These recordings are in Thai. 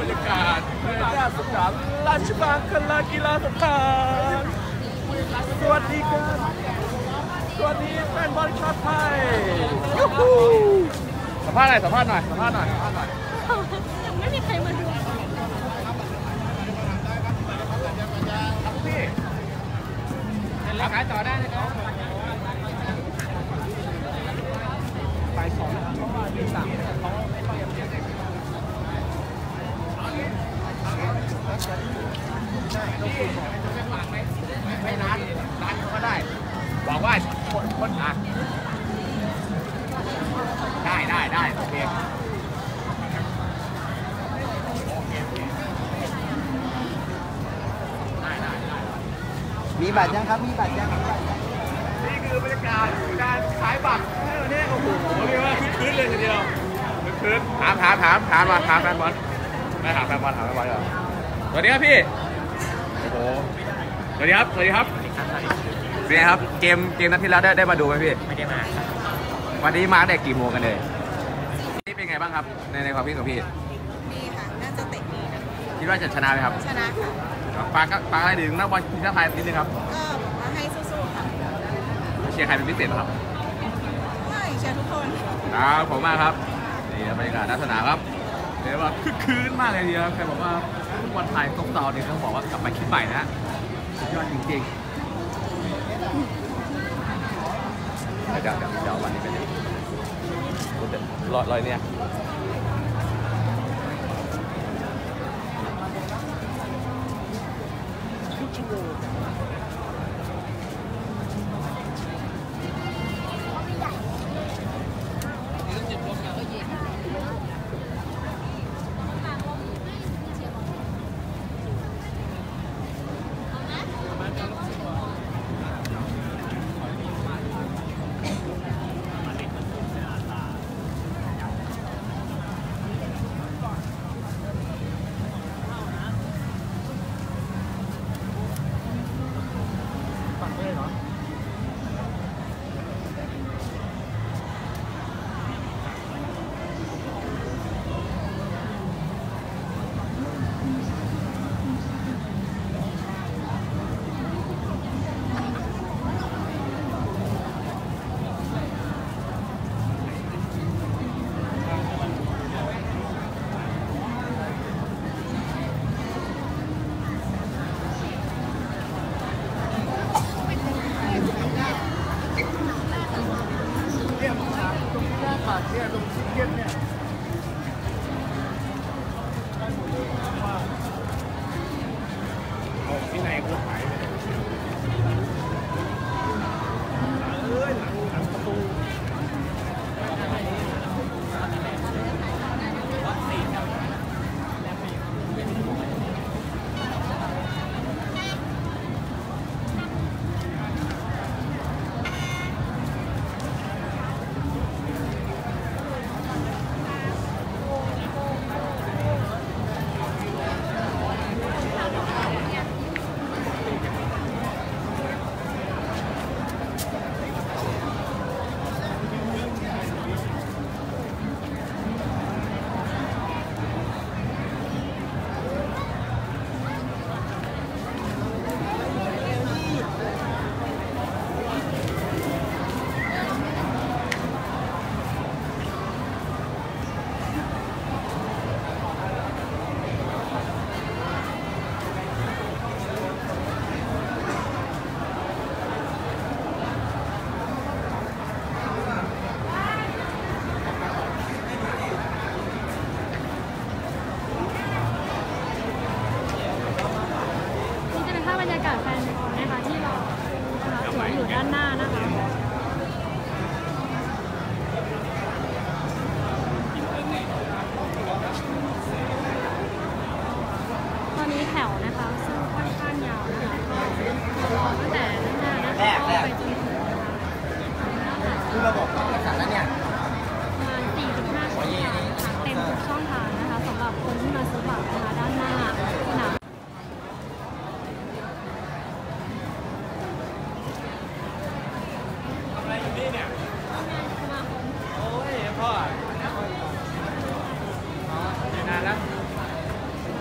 รยากาศในหน้าสนามราชมังคลากีฬาสถานสวัสดีครับสวัสดีแฟนบอลชาวไทยยูฮูสัมภาษณ์หน่อยยังไม่มีใครมาดูพี่เป็นรายการต่อได้นะครับไปสองเพราะว่าที่สามเขาไม่ค่อยจะเปลี่ยนไม่ร้านเขาก็ได้บอกว่าคนอ่ะได้โอเคมีบัตรยังครับมีบัตรยังนี่คือบรรยากาศการขายบัตรนี่โอ้โหเรียกว่าคึกเลยทีเดียวคึกถามแฟนบอลไม่ถามแฟนบอลก่อนสวัสดีครับพี่โอ้โหสวัสดีครับเป็นไงครับเกมนัดที่แล้วได้มาดูไหมพี่ไม่ได้มาวันนี้มาแต่กี่โมงกันเลยนี่เป็นไงบ้างครับในความคิดของพี่ดีค่ะน่าจะเตะดีนะคิดว่าจะชนะไหมครับชนะค่ะปากอะไรถึงนักบอลทีมชาติไทยนิดนึงครับก็บอกว่าให้สู้ๆค่ะเชียร์ใครเป็นพิเศษครับไม่เชียร์ทุกคนครับผมมากครับนี่บรรยากาศหน้าสนามครับเรียกว่าคึกคืนมากเลยทีเดียวใครบอกว่าฟุตบอลไทยตกเตาเนี่ยต้องบอกว่ากลับมาคิดใหม่นะสุดยอดจริงๆเดี๋ยววันนี้เป็นยังรอยเนี่ย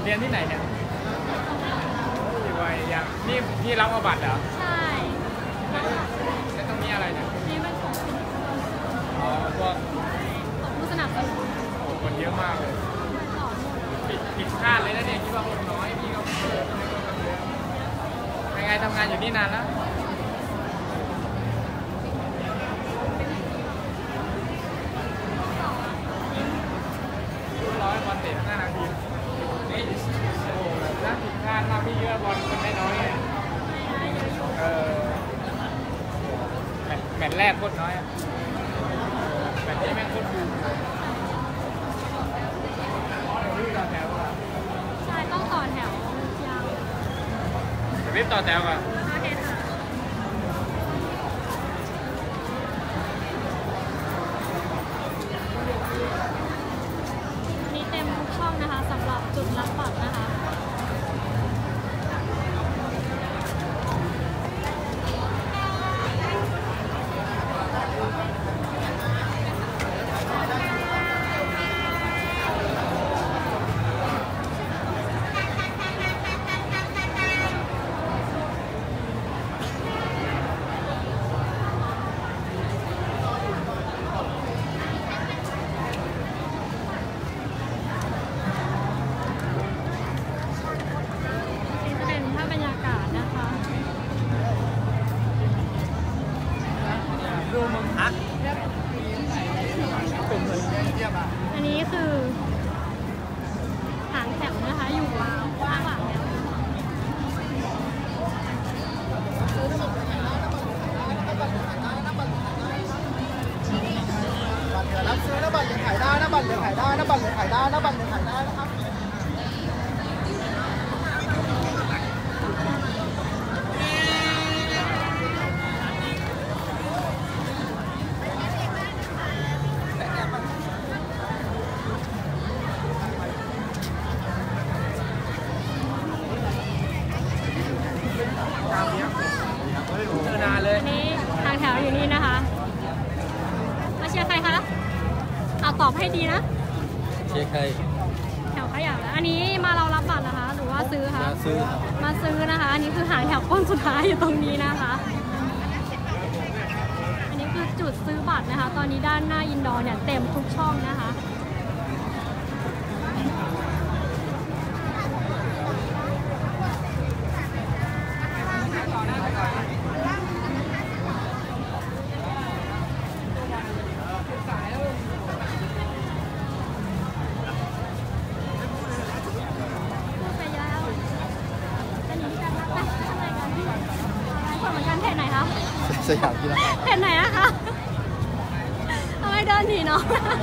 เรียนที่ไหนเนี่ยอยู่วัยยังนี่รับเอาบัตรเหรอใช่แล้วตรงนี้อะไรเนี่ยนี่มันของอ๋อพวกผู้สนับสนุนโอ้คนเยอะมากเลยผิดคาดเลยนะเนี่ยคิดว่าคนน้อยพี่ก็ยังไงทำงานอยู่นี่นานแล้วบอลเตะ5 นาทีนี่โอ้น่าผิดพลาดมากพี่เยอะบอลคนน้อยแมตช์แรกโคตรน้อยแมตช์นี้แม่งโคตรบูมใช่ต้องต่อแถวยาวรีบต่อแถวก่อนนะคะสำหรับจุดรับบัตรนะคะอันนี้คือหางแถวนะคะอยู่ข้างหลังแล้วรับซื้อนะบัตรยังขายได้นะบัตรยังขายได้นะบัตรยังขายได้นะบัตรยังขายได้นะครับอันนี้ทางแถวอยู่นี่นะคะมาเชียร์ใครคะเอาตอบให้ดีนะเชียร์ใครแถวขยะแล้วอันนี้มาเรารับบัตรนะคะหรือว่าซื้อคะมาซื้อนะคะอันนี้คือหางแถวก้นสุดท้ายอยู่ตรงนี้นะคะอันนี้คือจุดซื้อบัตรนะคะตอนนี้ด้านหน้าอินดอร์เนี่ยเต็มทุกช่องนะคะสยามกีฬาเห็นไหนอะคะทำไมเดินหนีเนาะ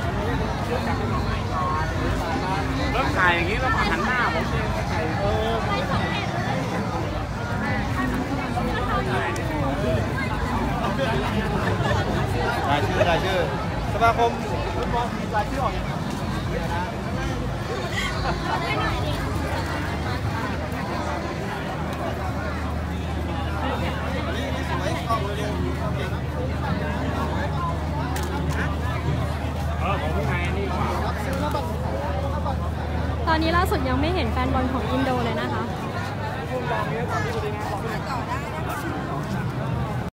แล้วถ่ายอย่างนี้แล้วหันหน้าผมเองถ่ายรายชื่อสมาคมฟุตบอลรายชื่อออกตอนนี้ล่าสุดยังไม่เห็นแฟนบอลของอินโดเลยนะคะ